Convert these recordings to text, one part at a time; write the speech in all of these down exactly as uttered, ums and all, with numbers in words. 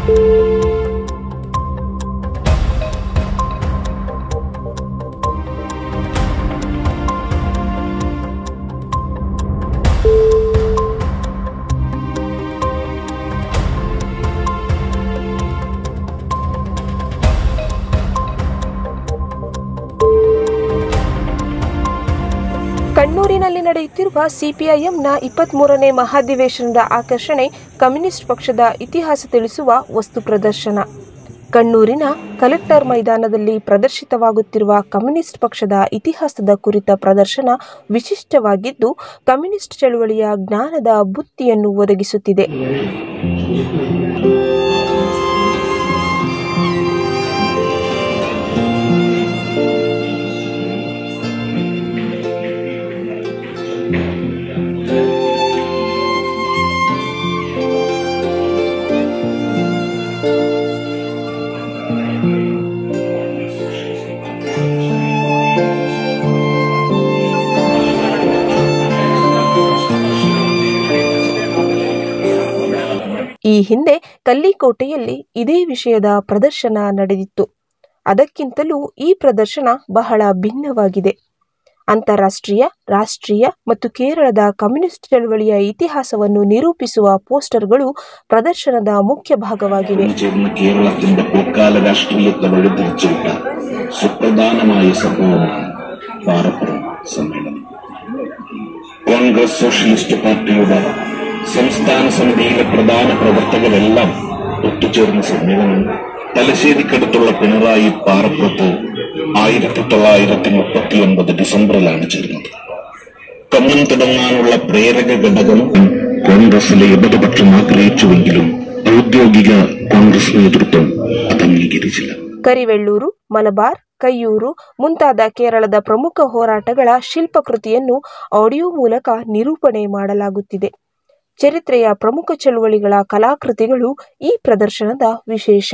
ಕಣ್ಣೂರಿನಲ್ಲಿ ನಡೆಯುತ್ತಿರುವ ಸಿಪಿಐಎಂನ ಇಪ್ಪತ್ಮೂರನೇ ಮಹಾಧಿವೇಶನದ ಆಕರ್ಷಣೆ ಕಮ್ಯುನಿಸ್ಟ್ ಪಕ್ಷದ ಇತಿಹಾಸ ತಿಳಿಸುವ ವಸ್ತು ಪ್ರದರ್ಶನ. ಕಣ್ಣೂರಿನ ಕಲೆಕ್ಟರ್ ಮೈದಾನದಲ್ಲಿ ಪ್ರದರ್ಶಿತವಾಗುತ್ತಿರುವ ಕಮ್ಯುನಿಸ್ಟ್ ಪಕ್ಷದ ಇತಿಹಾಸದ ಕುರಿತ ಪ್ರದರ್ಶನ ವಿಶಿಷ್ಟವಾಗಿದ್ದು, ಕಮ್ಯುನಿಸ್ಟ್ ಚಳುವಳಿಯ ಜ್ಞಾನದ ಬುತ್ತಿಯನ್ನು ಒದಗಿಸುತ್ತಿದೆ. ಈ ಹಿಂದೆ ಕಲ್ಲಿಕೋಟೆಯಲ್ಲಿ ಇದೇ ವಿಷಯದ ಪ್ರದರ್ಶನ ನಡೆದಿತ್ತು. ಅದಕ್ಕಿಂತಲೂ ಈ ಪ್ರದರ್ಶನ ಬಹಳ ಭಿನ್ನವಾಗಿದೆ. ಅಂತಾರಾಷ್ಟ್ರೀಯ, ರಾಷ್ಟ್ರೀಯ ಮತ್ತು ಕೇರಳದ ಕಮ್ಯುನಿಸ್ಟ್ ಚಳವಳಿಯ ಇತಿಹಾಸವನ್ನು ನಿರೂಪಿಸುವ ಪೋಸ್ಟರ್ಗಳು ಪ್ರದರ್ಶನದ ಮುಖ್ಯ ಭಾಗವಾಗಿವೆ. കേരളത്തിന്റെ പൂക്കാല രാഷ്ട്രീയത്തെ വഴിതിരിച്ചുവിട്ട സുപ്രധാനമായ സംഭവമാണ് പാറപ്പുറം സമ്മേളനം. കോൺഗ്രസ് സോഷ്യലിസ്റ്റ് പാർട്ടിയുടെ സംസ്ഥാന സമിതിയിലെ പ്രധാന പ്രവർത്തകരെല്ലാം ഒത്തുചേർന്ന സമ്മേളനം തലശ്ശേരിക്കടുത്തുള്ള പിണറായി പാറപ്പുറത്ത് ആയിരത്തി തൊള്ളായിരത്തി മുപ്പത്തി ഒൻപത് ഡിസംബറിലാണ് ചേർന്നത്. കമ്മ്യൂൺ തുടങ്ങാനുള്ള പ്രേരക ഘടകം കോൺഗ്രസിലെ ഇടതുപക്ഷം ആഗ്രഹിച്ചുവെങ്കിലും ഔദ്യോഗിക കോൺഗ്രസ് നേതൃത്വം അത് അംഗീകരിച്ചില്ല. ಕರಿವೆಳ್ಳೂರು, ಮಲಬಾರ್, ಕಯ್ಯೂರು ಮುಂತಾದ ಕೇರಳದ ಪ್ರಮುಖ ಹೋರಾಟಗಳ ಶಿಲ್ಪಕೃತಿಯನ್ನು ಆಡಿಯೋ ಮೂಲಕ ನಿರೂಪಣೆ ಮಾಡಲಾಗುತ್ತಿದೆ. ಚರಿತ್ರೆಯ ಪ್ರಮುಖ ಚಳುವಳಿಗಳ ಕಲಾಕೃತಿಗಳು ಈ ಪ್ರದರ್ಶನದ ವಿಶೇಷ.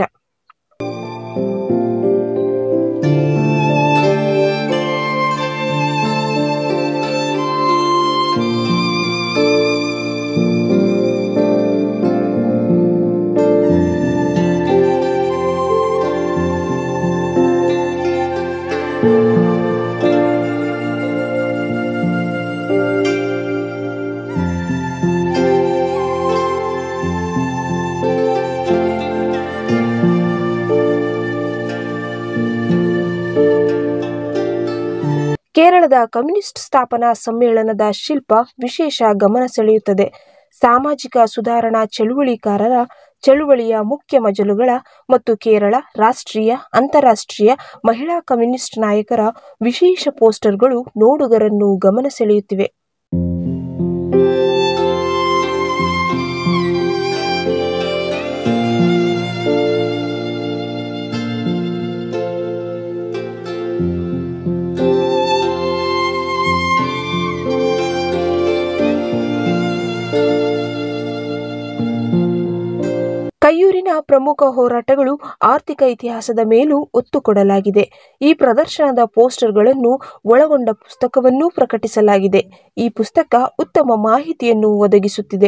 ಕೇರಳದ ಕಮ್ಯುನಿಸ್ಟ್ ಸ್ಥಾಪನಾ ಸಮ್ಮೇಳನದ ಶಿಲ್ಪ ವಿಶೇಷ ಗಮನ ಸೆಳೆಯುತ್ತದೆ. ಸಾಮಾಜಿಕ ಸುಧಾರಣಾ ಚಳುವಳಿಕಾರರ ಚಳುವಳಿಯ ಮುಖ್ಯ ಮಜಲುಗಳ ಮತ್ತು ಕೇರಳ ರಾಷ್ಟ್ರೀಯ, ಅಂತಾರಾಷ್ಟ್ರೀಯ ಮಹಿಳಾ ಕಮ್ಯುನಿಸ್ಟ್ ನಾಯಕರ ವಿಶೇಷ ಪೋಸ್ಟರ್ಗಳು ನೋಡುಗರನ್ನು ಗಮನ ಸೆಳೆಯುತ್ತಿವೆ. ಕಯ್ಯೂರಿನ ಪ್ರಮುಖ ಹೋರಾಟಗಳು ಆರ್ಥಿಕ ಇತಿಹಾಸದ ಮೇಲೂ ಒತ್ತು ಕೊಡಲಾಗಿದೆ. ಈ ಪ್ರದರ್ಶನದ ಪೋಸ್ಟರ್ಗಳನ್ನು ಒಳಗೊಂಡ ಪುಸ್ತಕವನ್ನೂ ಪ್ರಕಟಿಸಲಾಗಿದೆ. ಈ ಪುಸ್ತಕ ಉತ್ತಮ ಮಾಹಿತಿಯನ್ನು ಒದಗಿಸುತ್ತಿದೆ.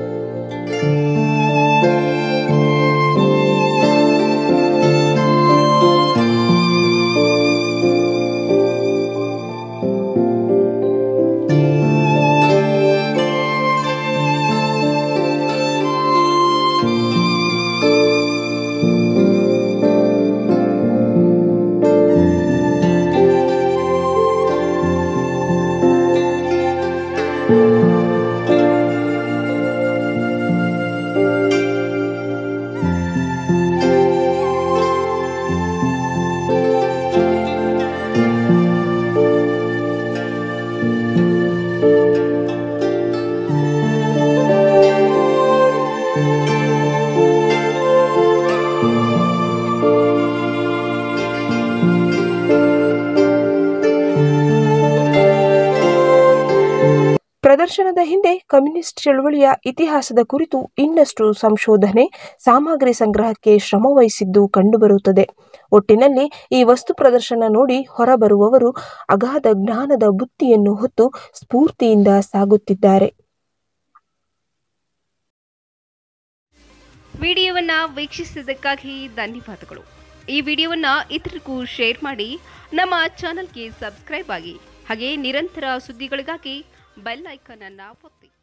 ಪ್ರದರ್ಶನದ ಹಿಂದೆ ಕಮ್ಯುನಿಸ್ಟ್ ಚಳವಳಿಯ ಇತಿಹಾಸದ ಕುರಿತು ಇನ್ನಷ್ಟು ಸಂಶೋಧನೆ, ಸಾಮಗ್ರಿ ಸಂಗ್ರಹಕ್ಕೆ ಶ್ರಮವಹಿಸಿದ್ದು ಕಂಡುಬರುತ್ತದೆ. ಒಟ್ಟಿನಲ್ಲಿ ಈ ವಸ್ತು ಪ್ರದರ್ಶನ ನೋಡಿ ಹೊರಬರುವವರು ಅಗಾಧ ಜ್ಞಾನದ ಬುತ್ತಿಯನ್ನು ಹೊತ್ತು ಸ್ಫೂರ್ತಿಯಿಂದ ಸಾಗುತ್ತಿದ್ದಾರೆ. ವಿಡಿಯೋವನ್ನು ವೀಕ್ಷಿಸಿದ್ದಕ್ಕಾಗಿ ಧನ್ಯವಾದಗಳು. ಈ ವಿಡಿಯೋವನ್ನು ಇತರರಿಗೂ ಶೇರ್ ಮಾಡಿ ನಮ್ಮ ಚಾನಲ್ಗೆ ಸಬ್ಸ್ಕ್ರೈಬ್ ಆಗಿ. ಹಾಗೆ ನಿರಂತರ ಸುದ್ದಿಗಳಿಗಾಗಿ ಬೆಲ್ ಐಕಾನ್ ಅನ್ನು ಒತ್ತಿ.